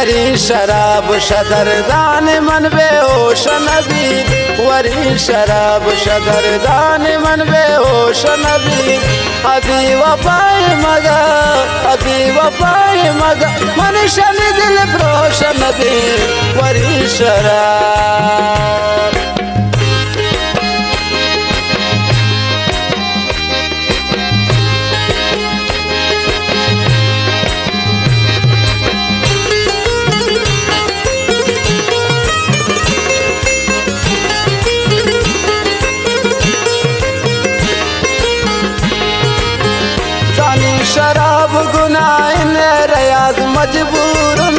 worry शराब शदरदान मन बेहोश नबी वरी शराब शदरदान मन बेहोश नबी अभी वफाए मगा अभी वफाए मगा मन शन दिल प्रोश नबी वरी शराब शराब गुनाह रियाज मजबूरन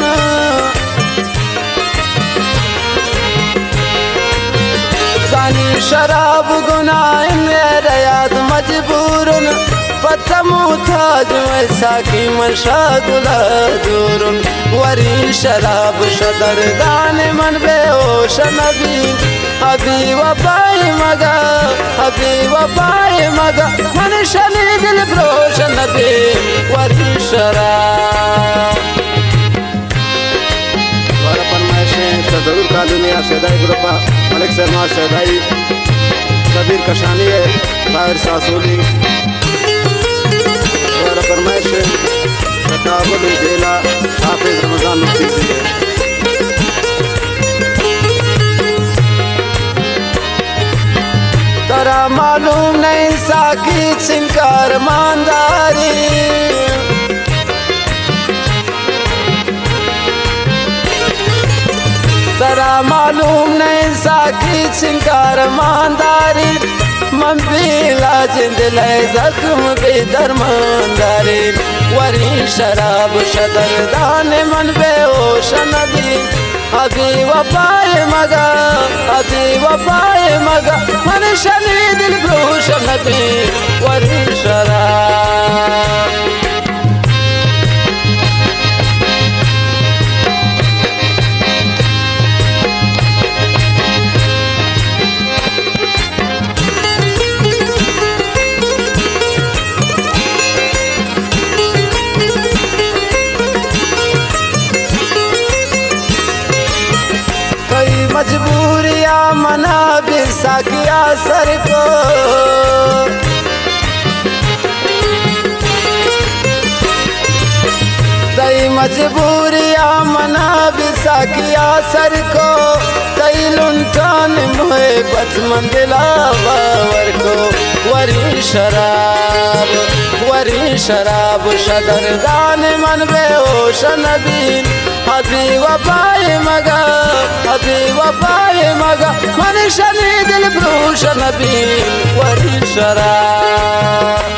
जानी शराब गुनाह रियाज मजबूरन पतमू थाज साकी मशागुला दूरन वरी शराब शदरदान मन बेहोश नबी अभी वफाए मगा अभी वफाए मगा मन शनि दिल प्रोश नबी वरी शराब द्वारा फरमाइशें जरूर का दुनिया शहदाई ग्रुपा मलिक शर्मा शहदाई कबीर कशानी है ताहिर सासोली द्वारा फरमाइशें शताबुल जेला हाफिज रमजान मुफ्ती है तरा मालूम नहीं साकी छिनकार मानदारी तरा मालूम नहीं साकी छिनकार मानदारी मंबीला जिंदल जख्म बेदरमानदारी वरी शराब शदरदान मन बेहोश नबी अभी वफाए मगा अभी वफाए मगा मन शनि दिल प्रोश नबी वरी शराब मजबूरिया मना बिरसा किया सर को तई मजबूरिया मना बिरसा किया सर को तई लुंठान मोहे बचमंदिला बावर को वरी शराब शदरदान मन बेहोश नबी अभी वफाए मगा अभी वफाए मगा मन शनि दिल प्रोश नबी वरी शराब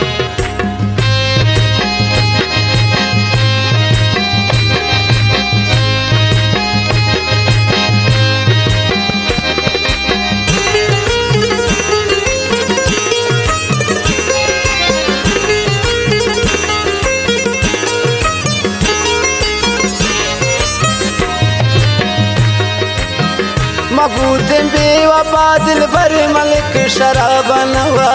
मबूद बेवफा दिल भर मलिक शराब नवा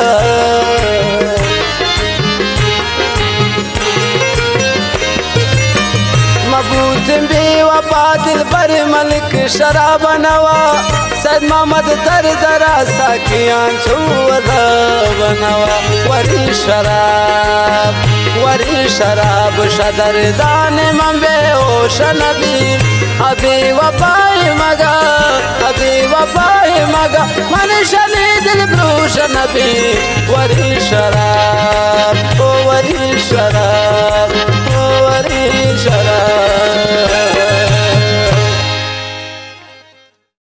मबूद बेवफा दिल भर मलिक शराब नवा सद मोहम्मद दर दरा साकियां छुअदा बनवा वरी शराब शदरदान मन बेहोश नबी अभी वफाए मगा अभी वफाए मगा मन शनि दिल प्रोश नबी वरी शराब ओ वरी शराब